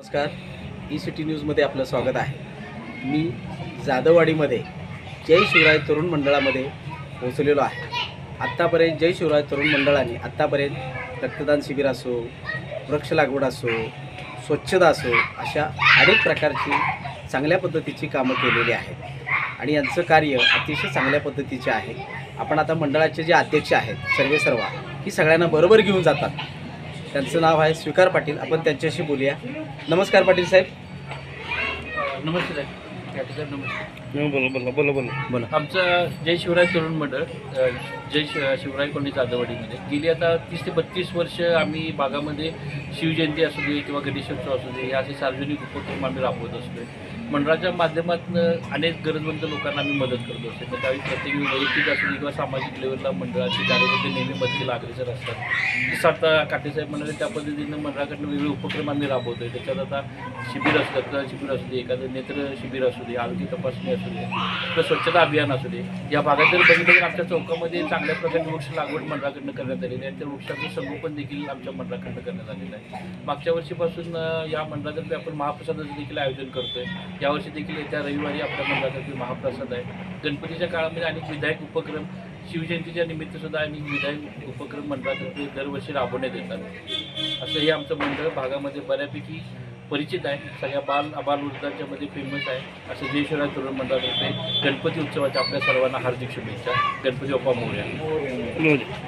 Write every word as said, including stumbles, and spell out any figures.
नमस्कार, E city न्यूजमध्ये आपलं स्वागत आहे. मी जाधववाडीमध्ये जय शिवराय तरुण मंडळामध्ये पोहोचलेलो आहे. आत्तापर्यंत जय शिवराय तरुण मंडळाने आत्तापर्यंत रक्तदान शिबिर असो, वृक्ष लागवड असो, स्वच्छता असो, अशा अनेक प्रकारची चांगल्या पद्धतीची कामं केलेली आहेत आणि यांचं कार्य अतिशय चांगल्या पद्धतीचे आहे. आपण आता मंडळाचे जे अध्यक्ष आहेत सर्वे सर्वा ही सगळ्यांना बरोबर घेऊन जातात. त्यांचं नाव आहे स्वीकार पाटील. आपण त्यांच्याशी बोलूया. नमस्कार पाटील साहेब. नमस्ते साहेब. नमस्ते. बोला बोला बोला बोला बोला. आमचं जय शिवराय तरुण मंडळ अ, जय शिव शिवराय कॉलनी जाधववाडीमध्ये गेली आता तीस ते बत्तीस वर्ष आम्ही भागामध्ये शिवजयंती असू दे किंवा गणेशोत्सव असू दे हे असे सार्वजनिक उपक्रम आम्ही राबवत असतो. मंडळाच्या माध्यमातून अनेक गरजवंत लोकांना आम्ही मदत करतो असतो. तर त्यावेळी प्रत्येक वैयक्तिक असू दे किंवा सामाजिक लेवलला मंडळाचे कार्यकर्ते नेहमी मदतीला अग्रेसर असतात. जसं आता काटेसाहेब म्हणाले त्या पद्धतीनं मंडळाकडनं वेगळे उपक्रम आम्ही राबवतो आहे. त्याच्यात आता शिबिर असतं, रक्तदान शिबिर असू दे, एखादं नेत्र शिबिर असू दे, आरोग्य तपासणी असू दे किंवा स्वच्छता अभियान असू दे. या भागात जर बघितलं तर आमच्या चौकामध्ये चांगल्या प्रकारे वृक्ष लागवड मंडळाकडनं करण्यात आलेली आहे. त्या वृक्षाचं संगोपन देखील आमच्या मंडळाकडनं करण्यात आलेलं आहे. मागच्या वर्षीपासून या मंडळातर्फे आपण महाप्रसादाचं देखील आयोजन करतो आहे. यावर्षी देखील येत्या रविवारी आपल्या मंडळातर्फे महाप्रसाद आहे. गणपतीच्या काळामध्ये अनेक विधायक उपक्रम शिवजयंतीच्या निमित्तसुद्धा अनेक विधायक उपक्रम मंडळातर्फे दरवर्षी राबवण्यात येतात. असं हे आमचं मंडळ भागामध्ये बऱ्यापैकी परिचित आहे. सगळ्या बाल अबालवृद्धांच्या मध्ये फेमस आहे. असं जय शिवराय तरुण मंडळातर्फे गणपती उत्सवाच्या आपल्या सर्वांना हार्दिक शुभेच्छा. गणपती बाप्पा मोरया.